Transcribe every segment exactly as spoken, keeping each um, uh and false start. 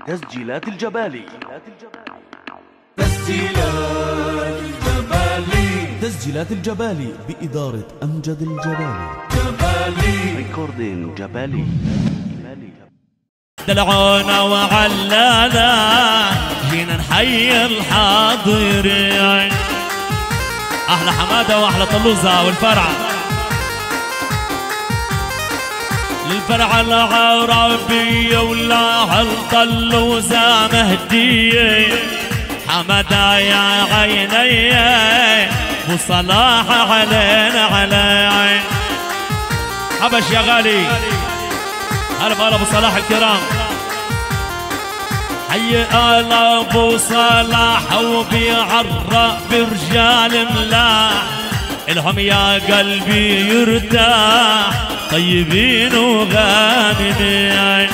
تسجيلات الجبالي. تسجيلات الجبالي. تسجيلات الجبالي بإدارة أمجد الجبالي. جبالي ريكوردين جبالي. دلعونا وعلانا جينا نحيي الحاضرين. احلى حماده واحلى طلوزه والفرع للفرع العربيه ولا الطلوزه مهديه. حماده يا عيني وصلاح علينا علي. حبش يا غالي. هلا بقى ابو صلاح الكرام. حي آل ابو صلاح وبيعرق برجال ملاح. الهم يا قلبي يرتاح طيبين وغامدين.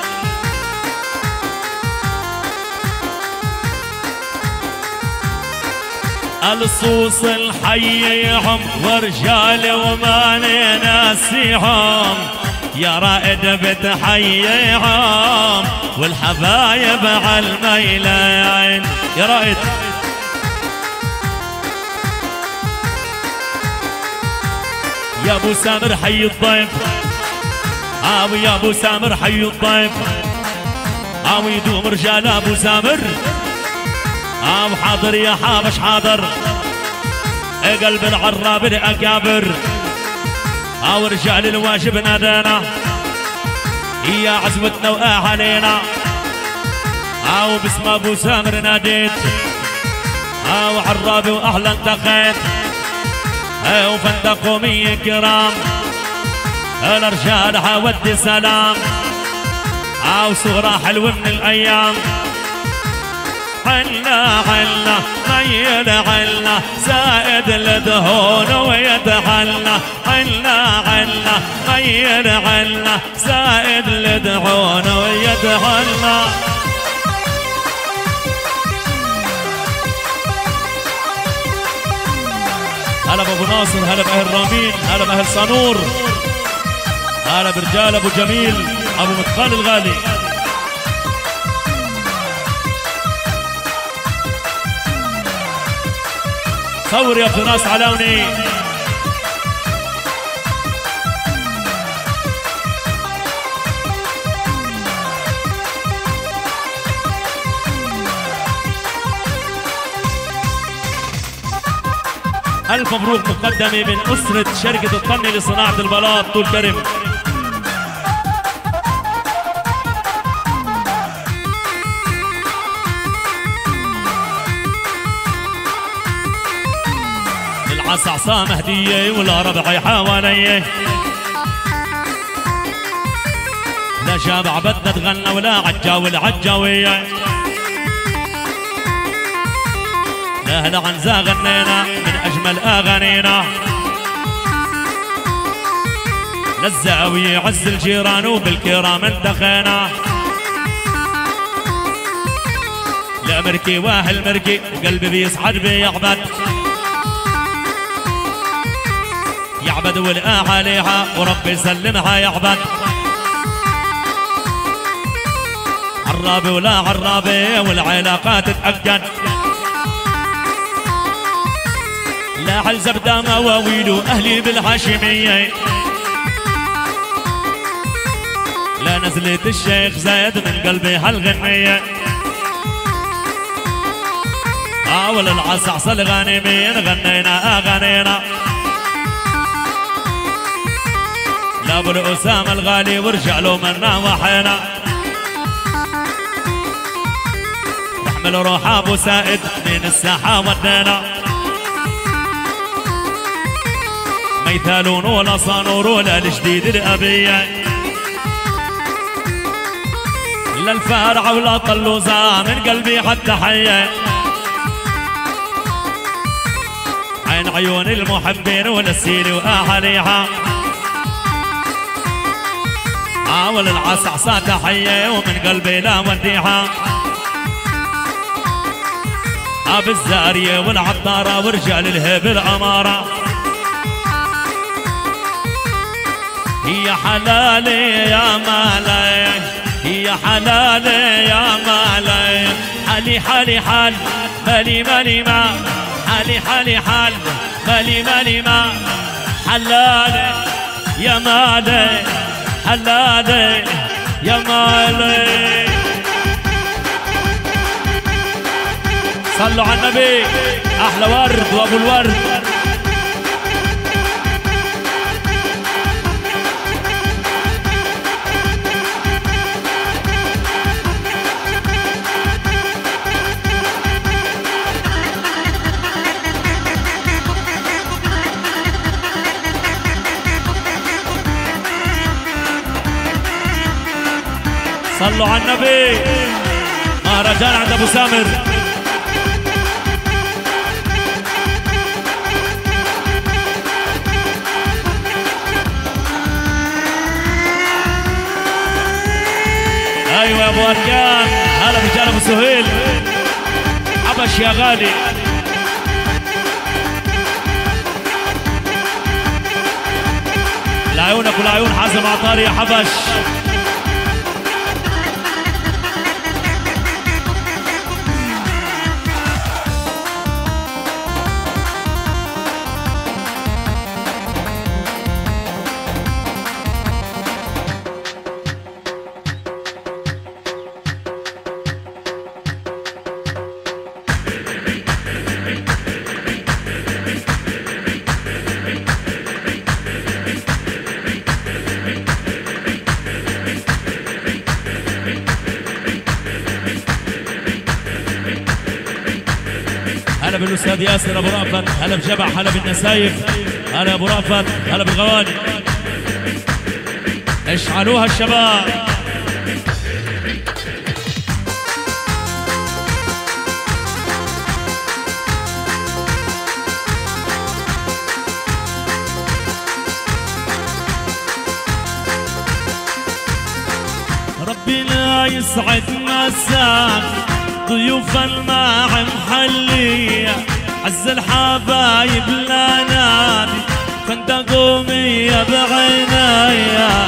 الصوص الحيهم ورجال وما ناسيهم. يا رائد بتحييهم والحبايب عالميلين. يا رائد يا ابو سامر حي الضيف. او يا ابو سامر حي الضيف. او يدوم رجال ابو سامر. او حاضر يا حابش حاضر. قلب العراب الاكابر. او رجال الواجب نادانا هي عزوتنا واهالينا. او باسم ابو سامر ناديت. او عرابي واهلا انتقيت. او فندق قومي كرام. الرجال حودي سلام. او صورة حلوة من الايام. حنا حنا ميل حنا زائد الدهون ويتحلى. حنا حنا ميل حنا زائد الدهون ويتحلى. هلا بابو ناصر. هلا باهل رامين. هلا باهل صنور. هلا برجال ابو جميل ابو مدخل الغالي. صور يا فراس علاوني. ألف مبروك مقدمة من أسرة شركة الطني لصناعة البلاط طول كرم. العصعصة مهدية ولا ربعي حواليه. لا شابع بدنا تغنى ولا عجا والعجاوية. لا هلا عنزا غنينا من أجمل أغانينا. للزاوية عز الجيران وبالكرام انتخينا. لا مركي واهل مركي وقلبي بيصعد بيعبد. يعبد والأهاليها وربي يسلمها يعبد. عرابي ولا عرابي والعلاقات تتأكد. لا حل زبدة مواويل أهلي بالهاشمية. لا نزلت الشيخ زايد من قلبي هالغنية. أول العصعصة الغانمين غنينا أغانينا. لا ابو الأسامة الغالي ورجع له منا وحينا. نحمل روح ابو سائد من الساحة ودينا. ميثالون ولا صانور ولا الجديد الأبية. لا الفارعة ولا طلوزة من قلبي حتى حية. عين عيون المحبين ولا السيل وأهاليها. عاول العصعصة تحية ومن قلبي لا وديها. أب الزارية والعطارة ورجال الهب الأمارة. هي حلالي يا مالي يا حلالي يا مالي حالي حالي حال مالي مالي ما حالي حالي حال مالي مالي ما حلالي يا مالي حلالي يا مالي. صلوا على النبي احلى ورد وابو الورد. صلوا على النبي. مهرجان عند ابو سامر. ايوه يا ابو اركان. هلا رجال ابو سهيل حبش يا غالي. لعيونك ولعيون حازم عطاري يا حبش. هلا بالاستاذ ياسر ابو رأفت. هلا بجبع. هلا بالنسايف. هلا ابو رأفت. هلا بالغواني. اشعلوها الشباب. ربنا يسعد مساك ضيوف الماع محلية عز الحبايب لا نادي فندقوا مية بعناية.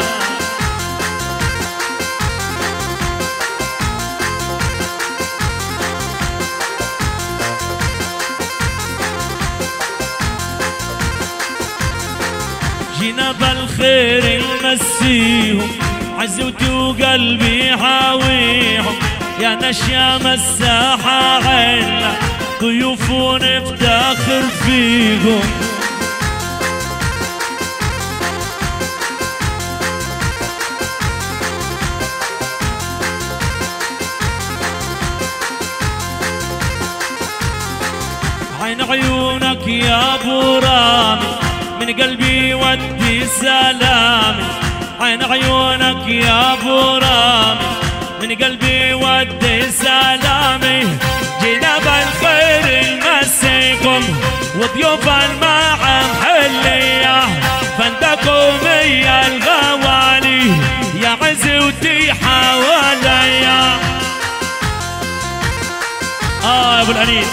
جينا بالخير نمسيهم عزوتي وقلبي حاويهم يا نشيام الساحة عنا ضيوف ونفتخر فيكم. عين عيونك يا ابو رامي من قلبي ودي سلامي. عين عيونك يا ابو رامي من قلبي ودي سلامي. جينا بالخير نمسيكم وضيوف الماع محلية فندقوا مية الغوالي يا عزوتي حواليا. اه يا ابو الانيس.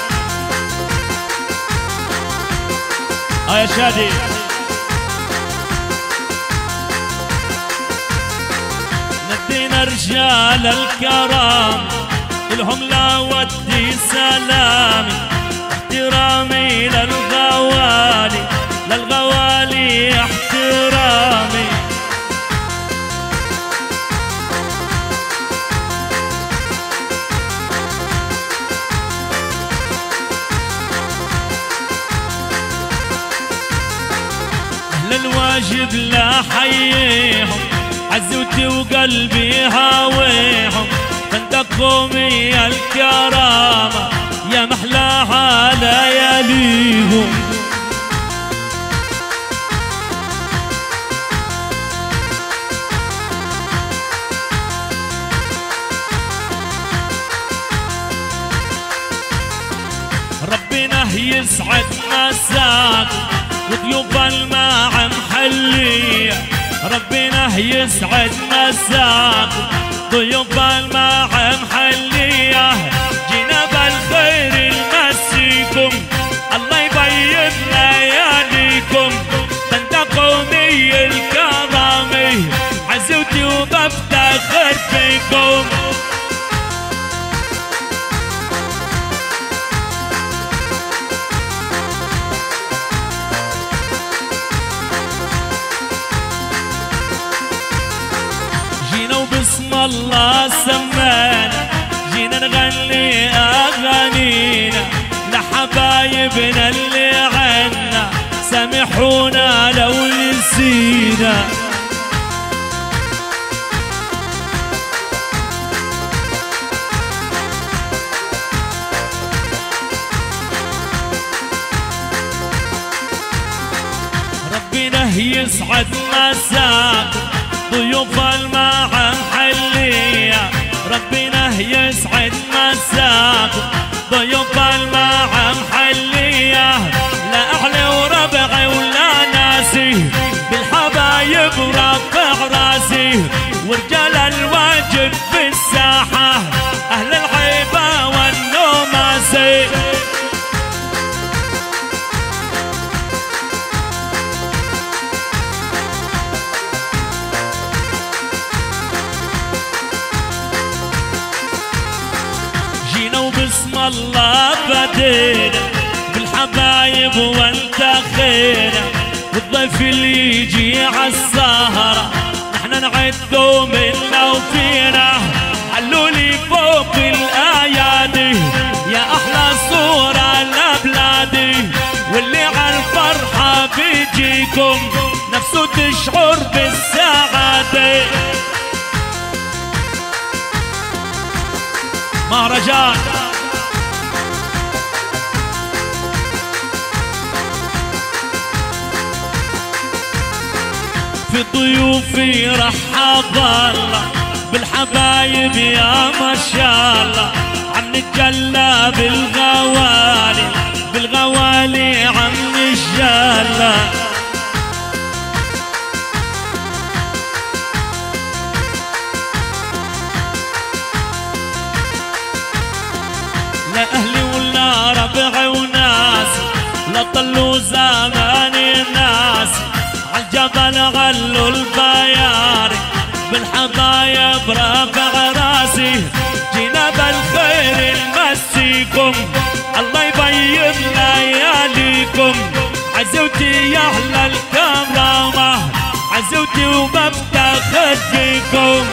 اه يا شادي. ندينا رجال الكرام الهم لا ودي سلامي احترامي للغوالي للغوالي احترامي. اهل الواجب لا حييهم عزوتي وقلبي هاويهم فندقوا مية الكرامة يا محلاها لياليهم. ربنا يسعد مساك وضيوف الماع محلية. ربنا يسعد مساك ضيوف الماع محلية. جينا بالخير نمسيكم الله يبيض لياليكم فندقوا مية الكرامي عزوتي وبفتخر نعدكم. جينا وبسم الله سمانا، جينا نغني أغانينا لحبايبنا اللي عنا، سامحونا لو نسينا. ربنا يسعد مساكم ضيوف الماعة محلية، ربنا يسعد مساكم ضيوف الماعة محلية، لا أهلي وربعي ولا ناسي بالحبايب رافع راسي، ورجال الواجب في الساحة أهل العيبة والنوماسي. جينا وبسم الله بدينا بالحبايب وانتخينا، والضيف اللي يجي عالسهرة نحنا نعده منا وفينا، علولي فوق الأيادي يا أحلى صورة لبلادي، واللي عالفرحة بيجيكم نفسه تشعر بالسعادة. مهرجان في ضيوفي رحب الله بالحبايب يا ما شاء الله، عم نتجلى بالغوالي بالغوالي عم نتجلى. لا أهلي ولا ربعي وناسي، لا طلوا زمان الناس، عالجبل غلوا البياري بالحبايب رافع راسي، جينا بالخير نمسيكم الله يبيض لياليكم، عزوتي يا أهل الكرامة عزوتي وبفتخر فيكم.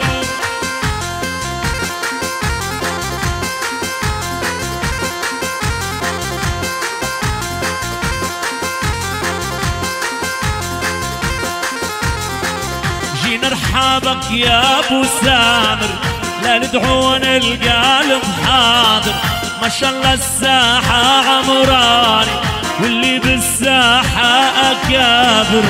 نرحبك يا ابو سامر، لا ندعون القلب حاضر، ما شاء الله الساحة عمراني واللي بالساحة اكابر.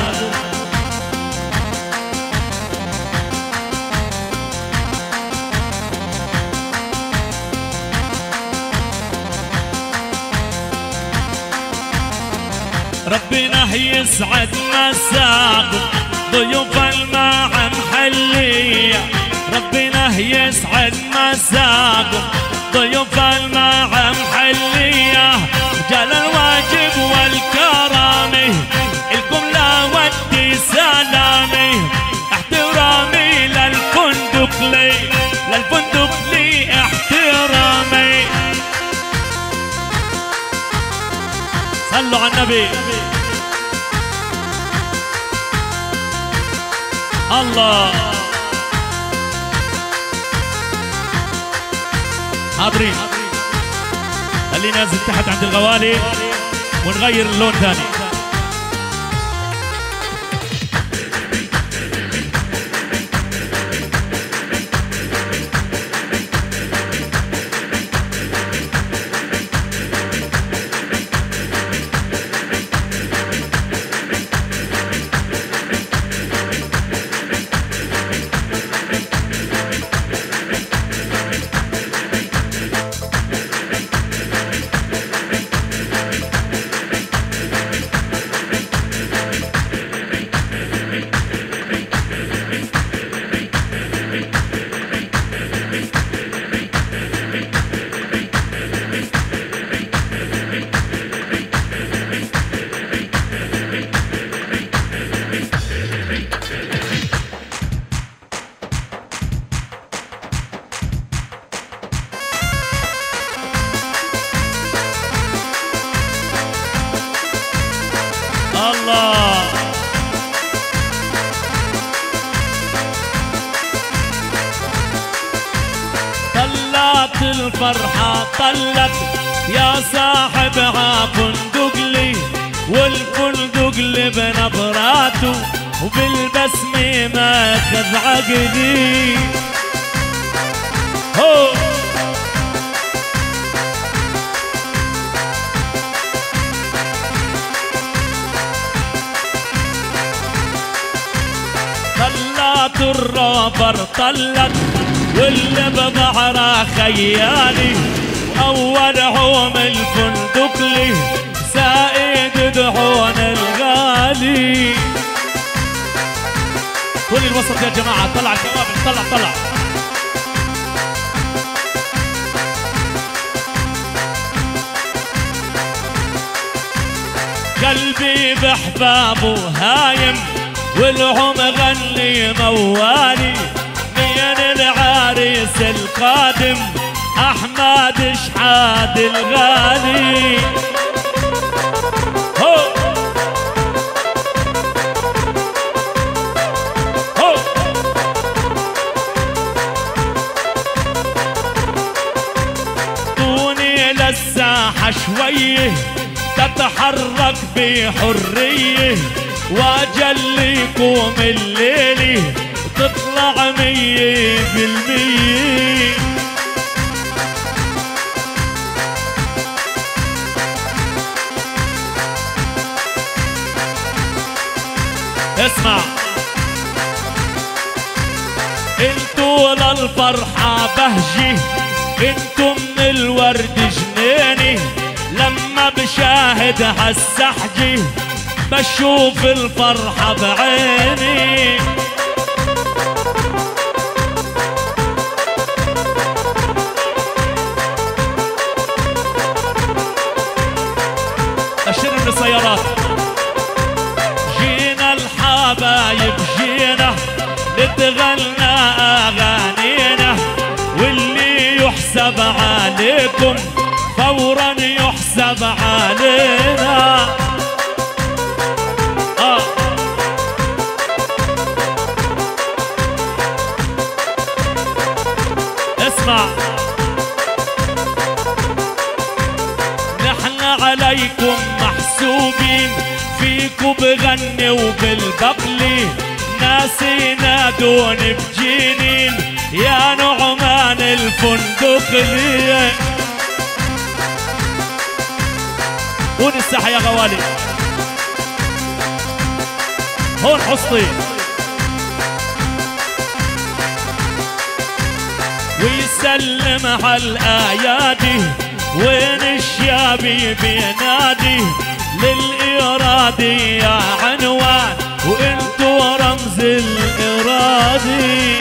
ربنا يسعد مساكم ضيوف الماعة محلية، ربنا يسعد مساكم ضيوف الماعة محلية، جال الواجب والكرامة الكم لا ودي سلامي، احترامي للفندق لي للفندق لي احترامي. صلوا على النبي. الله حاضرين، خلينا ننزل تحت عند الغوالي ونغير اللون ثاني. الله. طلعت الفرحة طلت يا صاحبها فندق لي، والفندق لي بنظراته وبالبسمة ماخذ عقدي. هو طلعت الروبر طلت واللي بظهره خيالي، واول عوم الفندق لي سائد دحون الغالي. كل الوسط يا جماعه طلع الكوابل، طلع طلع قلبي بحبابه هايم والعم غني موالي. مين العريس القادم؟ احمد شحاد الغالي. هو هو طوني للساحة شويه تتحرك بحرية، واجليكم الليلة تطلع مية بالمية. اسمع انتو للفرحة بهجة، انتو من الورد جنيني. لما بشاهد هالسحجة بشوف الفرحة بعيني. أشر من السيارات جينا الحبايب جينا نتغنى أغانينا، واللي يحسب عليكم فورا يحسب علينا. آه. اسمع نحن عليكم محسوبين، فيكم بغني وبالبقلي، ناس ينادون بجنين يا نعمان الفندقلي. هون الساحة يا غوالي، هون حصتي ويسلم هالآيادي، وين الشابي بينادي للإرادي يا عنوان، وانتو رمز الإرادي.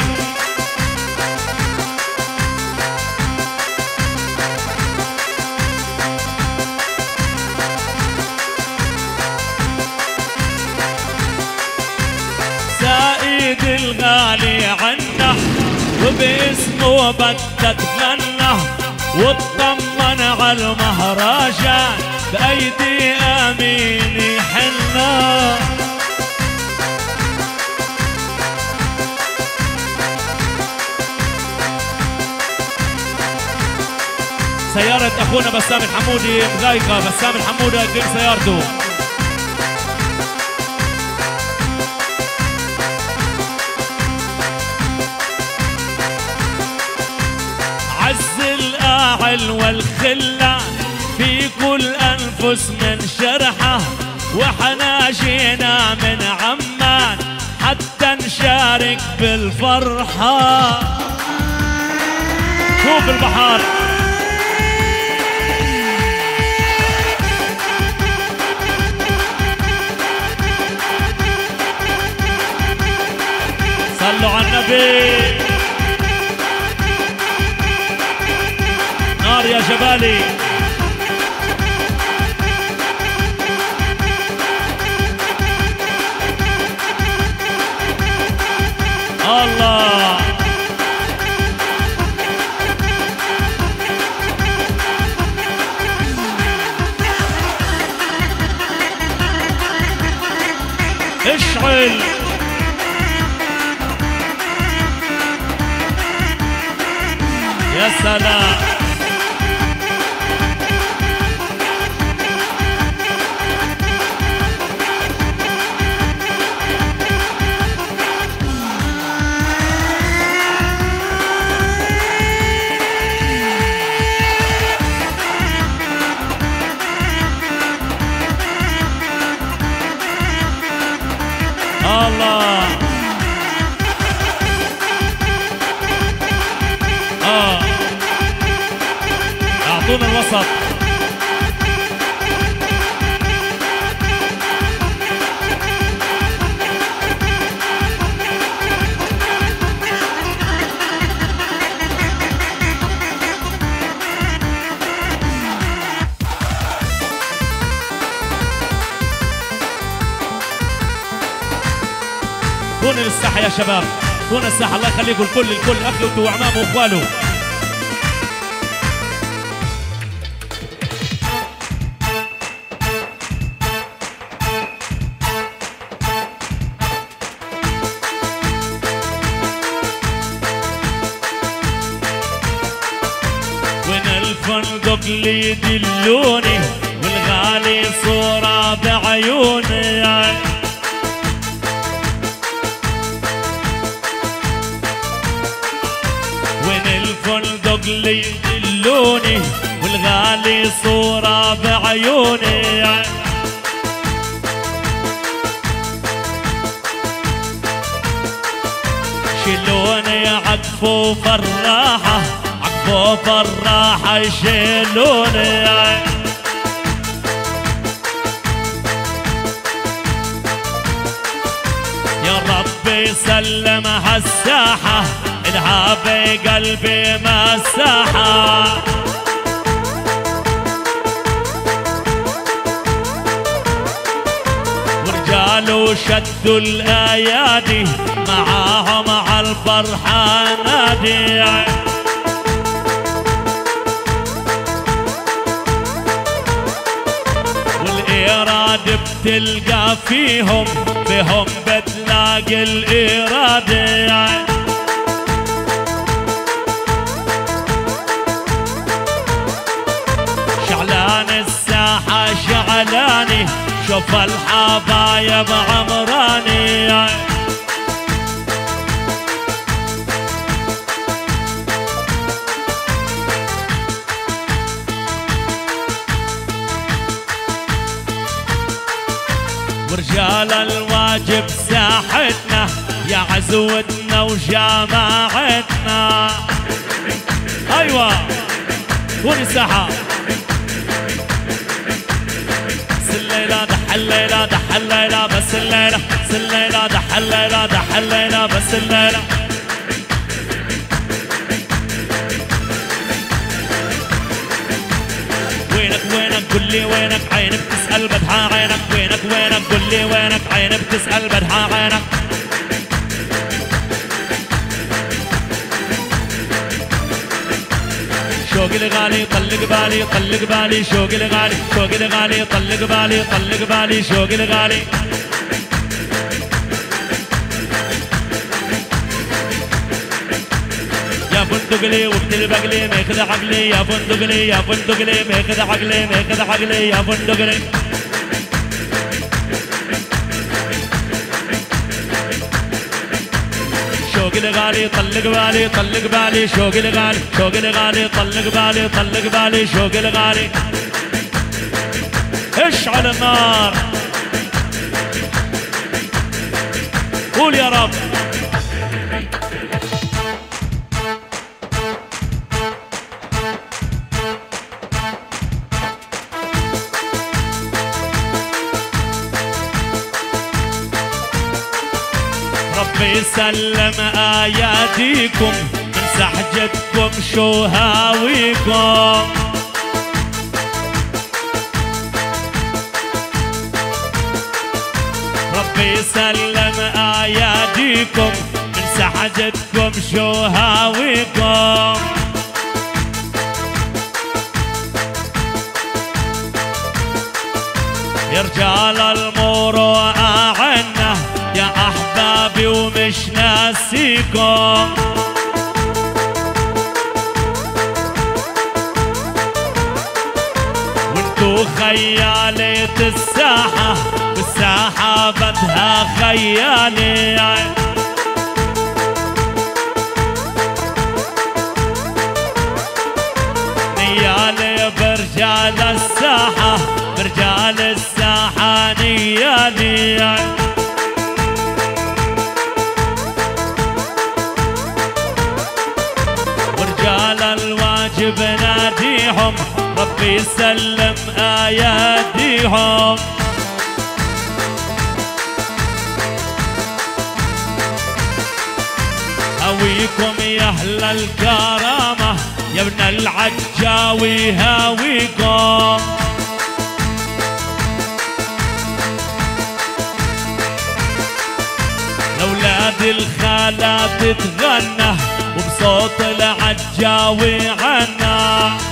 سائد الغالي عنا وباسمه بدك تغنى، واطمن على المهرجان بأيدي أمين حنا. سيارة أخونا بسام الحمودي مغايقة، بسام الحمودي قدم سيارته. عز الأعل والخلة في كل أنفس من شرحة، وحنا جينا من عمان حتى نشارك بالفرحة. شوف البحر صلوا على النبي. نار يا جبالي. الله يا سلام. الله. اه اعطونا الوسط. كون للساحة يا شباب، كون الساحة. الله يخليكم الكل الكل، أخوته وأعمامه وأخواله. وين الفندق اللي يدلوني والغالي صورة بعيوني. الفندق اللي يدلوني والغالي صورة بعيوني. شيلوني عقفوا فراحة، عقفوا فراحة يشيلوني. يا ربي سلم هالساحة، إلها بقلبي مساحة. ورجالوا شدوا الأيادي، معاهم على الفرحة نادي. والإرادة بتلقى فيهم، بهم بتلاقي الإرادة. شعلان الساحة شعلاني، شوف الحبايب عمراني. ورجال الواجب ساحتنا، يا عزوتنا وجماعتنا. ايوه وين الساحة؟ الليلة دح الليلة دح الليلة بس الليلة، الليلة دح الليلة دح الليلة بس الليلة. وينك وينك قول لي وينك، عينك بتسأل بدها عينك. وينك وينك قول لي وينك، عينك بتسأل بدها عينك. شوقي الغالي طلق بالي، طلق بالي شوقي الغالي، شوقي الغالي طلق بالي، طلق بالي شوقي الغالي. يا فندقلي وقت البقلي ماخذ عقلي، يا فندقلي يا فندقلي ماخذ عقلي، ماخذ عقلي يا فندقلي. شوقي الغالي طلق بالي، طلق بالي شوقي الغالي، شوقي الغالي طلق بالي، طلق بالي شوقي الغالي. اشعل النار، قول يا رب. ربي يسلم آياتكم، من سحجتكم شو هاويكم. ربي يسلم آياتكم، من سحجتكم شو هاويكم. يا رجال المروءة عنا، يا أحبابي ومش ناسيكم. خيالة الساحة بالساحة بدها خيالة نيالي برجال الساحة برجال الساحة نيالي ورجال الواجب ناديهم ربي يسلم اياديهم هويكم يا اهل الكرامة يا ابن العجاوي هاويكم لأولاد الخالات تتغنى وبصوت العجاوي عنا